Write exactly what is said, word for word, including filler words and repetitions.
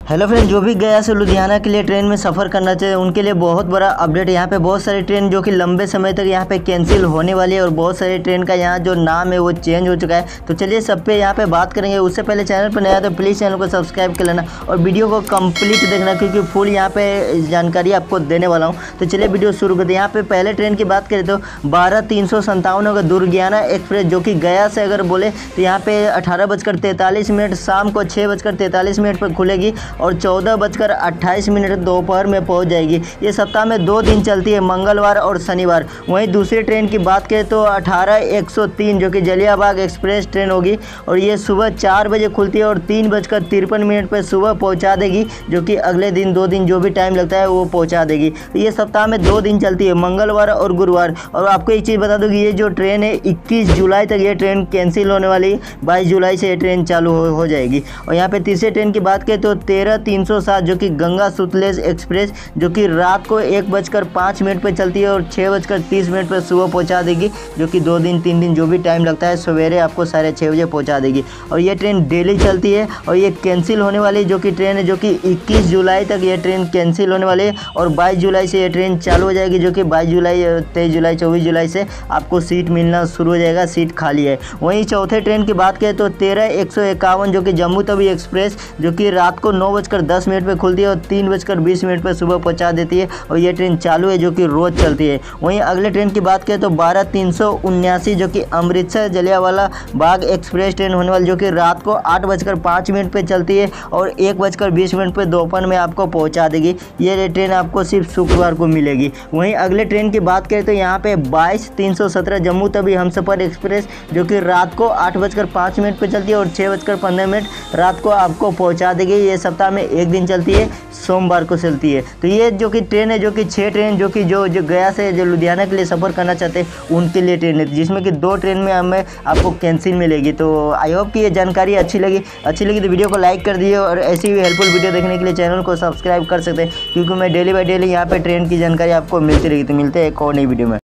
Hello friend, जो भी गया से लुधियाना के लिए ट्रेन में सफ़र करना चाहिए उनके लिए बहुत बड़ा अपडेट। यहाँ पे बहुत सारी ट्रेन जो कि लंबे समय तक यहाँ पे कैंसिल होने वाली है और बहुत सारी ट्रेन का यहाँ जो नाम है वो चेंज हो चुका है। तो चलिए सब पे यहाँ पे बात करेंगे। उससे पहले चैनल पर नया तो प्लीज़ चैनल को सब्सक्राइब कर लेना और वीडियो को कंप्लीट देखना, क्योंकि फुल यहाँ पे जानकारी आपको देने वाला हूँ। तो चलिए वीडियो शुरू करते हैं। यहाँ पे पहले ट्रेन की बात करें तो बारह तीन सौ संतावन होगा दुर्गियाना एक्सप्रेस, जो कि गया से अगर बोले तो यहाँ पे अठारह बजकर तैंतालीस मिनट शाम को छः बजकर तैंतालीस मिनट पर खुलेगी और चौदह बजकर अट्ठाईस मिनट दोपहर में पहुंच जाएगी। ये सप्ताह में दो दिन चलती है, मंगलवार और शनिवार। वहीं दूसरी ट्रेन की बात करें तो अठारह एक सौ तीन जो कि जलियाबाग एक्सप्रेस ट्रेन होगी और ये सुबह चार बजे खुलती है और तीन बजकर तिरपन मिनट पर सुबह पहुंचा देगी, जो कि अगले दिन दो दिन जो भी टाइम लगता है वो पहुंचा देगी। ये सप्ताह में दो दिन चलती है, मंगलवार और गुरुवार। और आपको एक चीज़ बता दूँ कि ये जो ट्रेन है इक्कीस जुलाई तक ये ट्रेन कैंसिल होने वाली है, बाईस जुलाई से ये ट्रेन चालू हो, हो जाएगी। और यहाँ पे तीसरे ट्रेन की बात करें तो तेरह तीन सौ सात जो कि गंगा सुतलेज एक्सप्रेस, जो कि रात को एक बजकर पाँच मिनट पर चलती है और छः बजकर तीस मिनट पर सुबह पहुंचा देगी, जो कि दो दिन तीन दिन जो भी टाइम लगता है सवेरे आपको साढ़े छः बजे पहुंचा देगी। और ये ट्रेन डेली चलती है और ये कैंसिल होने वाली जो कि ट्रेन है, जो कि इक्कीस जुलाई तक ये ट्रेन कैंसिल होने वाली है और बाईस जुलाई से ये ट्रेन चालू हो जाएगी, जो कि बाईस जुलाई तेईस जुलाई चौबीस जुलाई से आपको सीट मिलना शुरू हो जाएगा, सीट खाली है। वहीं चौथे ट्रेन की बात करें तो तेरह एक सौ इक्यावन जो कि जम्मू तवी एक्सप्रेस, जो कि रात को नौ बजकर दस मिनट पर खुलती है और तीन बजकर बीस मिनट पर सुबह पहुंचा देती है और ये ट्रेन चालू है, जो कि रोज़ चलती है। वहीं अगले ट्रेन की बात करें तो बारह तीन सौ उन्यासी जो कि अमृतसर जलियांवाला बाग एक्सप्रेस ट्रेन होने वाली, जो कि रात को आठ बजकर पाँच मिनट पर चलती है और एक बजकर बीस मिनट पर दोपहर में आपको पहुंचा देगी। ये ट्रेन आपको सिर्फ शुक्रवार को मिलेगी। वहीं अगले ट्रेन की बात करें तो यहाँ पे बाईस तीन सौ सत्रह जम्मू तवी हमसफ़र एक्सप्रेस, जो कि रात को आठ बजकर पाँच मिनट पर चलती है और छः बजकर पंद्रह मिनट रात को आपको पहुँचा देगी। ये सप्ताह में एक दिन चलती है, सोमवार को चलती है। तो ये जो कि ट्रेन है, जो कि छः ट्रेन जो कि जो जो गया से जो लुधियाना के लिए सफ़र करना चाहते हैं उनके लिए ट्रेन है, जिसमें कि दो ट्रेन में हमें आपको कैंसिल मिलेगी। तो आई होप कि ये जानकारी अच्छी लगी अच्छी लगी तो वीडियो को लाइक कर दीजिए और ऐसी भी हेल्पफुल वीडियो देखने के लिए चैनल को सब्सक्राइब कर सकते हैं, क्योंकि मैं डेली बाई डेली यहाँ पे ट्रेन की जानकारी आपको मिलती रहेगी। तो मिलते हैं एक और नई वीडियो में।